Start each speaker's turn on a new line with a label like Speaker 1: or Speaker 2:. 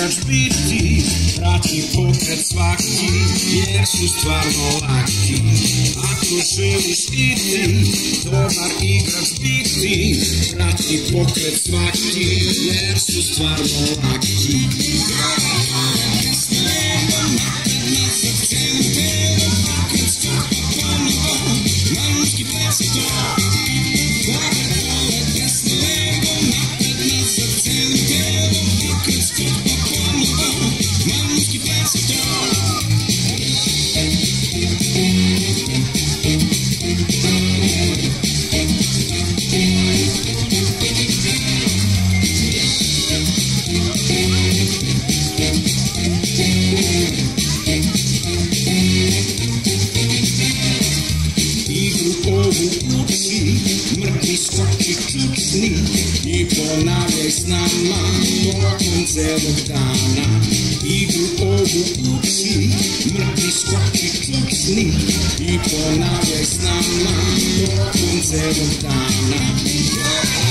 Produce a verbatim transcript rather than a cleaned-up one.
Speaker 1: igrač biti, prati pokret svaki, jer su stvarno laki. Ako želiš i ti dobar igrač biti, prati pokret svaki, jer su stvarno laki. Mrtvi skoči ključni i ponavljaj s nama tokom celog dana. Igru ovu uči, mrtvi skoči ključni i ponavljaj s nama tokom celog dana.